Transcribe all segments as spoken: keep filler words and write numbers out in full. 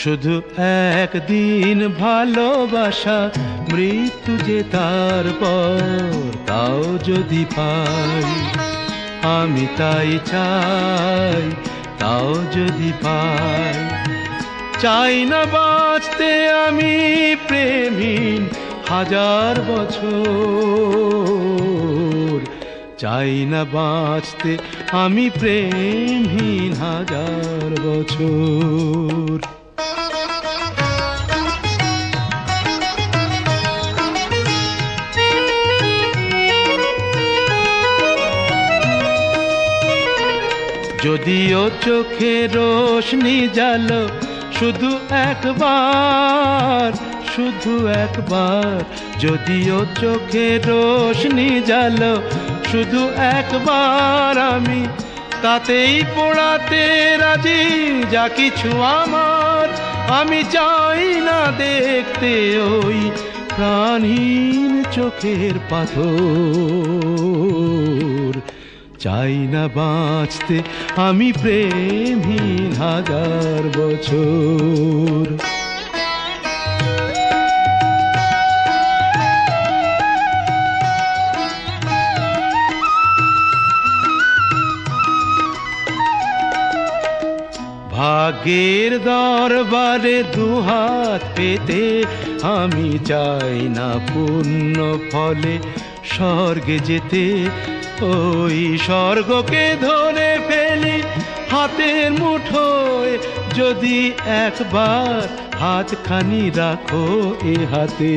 শুধু একদিন ভালোবাসা, মৃত্যু যে তারপর, তাও যদি পাই আমি তাই চাই, তাও যদি পাই। চাই না বাঁচতে আমি প্রেমহীন হাজার বছর, চাই না বাঁচতে আমি প্রেমহীন হাজার বছর। যদিও চোখে রোশনি জালো শুধু একবার, শুধু একবার, যদিও চোখে রোশনি জালো শুধু একবার, আমি তাতেই পোড়াতে রাজি যা কিছু আমার। আমি চাই না দেখতে ওই প্রাণহীন চোখের পাথর, চাই না বাঁচতে আমি প্রেমহীন হাজার বছর। ভাগ্যের দরবারে দুহাত পেতে আমি চাই না পুণ্য ফলে স্বর্গে যেতে, ওই স্বর্গকে ধরে ফেলি হাতের মুঠোয়, যদি একবার হাতখানি রাখো এ হাতে।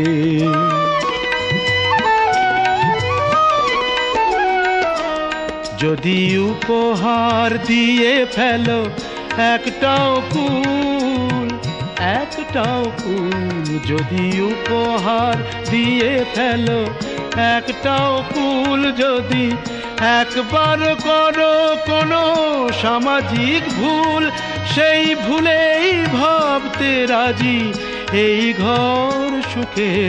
যদি উপহার দিয়ে ফেলো একটাও ফুল, একটাও ফুল, যদি উপহার দিয়ে ফেলো একটাও ফুল, যদি একবার করো কোনো সামাজিক ভুল, সেই ভুলেই ভাবতে রাজি এই ঘর সুখের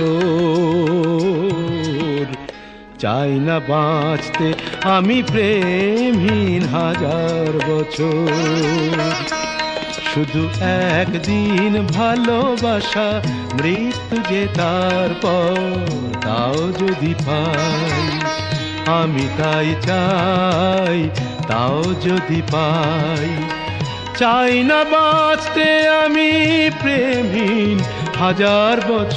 বাসর। চাই না বাঁচতে আমি প্রেমহীন হাজার বছর, শুধু একদিন ভালোবাসা, মৃত্যু যে তারপর, তাও যদি পাই আমি তাই চাই, তাও যদি পাই। চাই না বাঁচতে আমি প্রেমহীন হাজার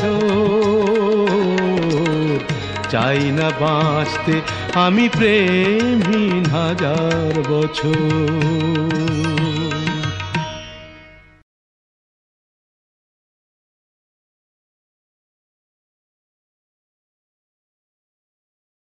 বছর, চাই না বাঁচতে আমি প্রেমহীন হাজার বছর।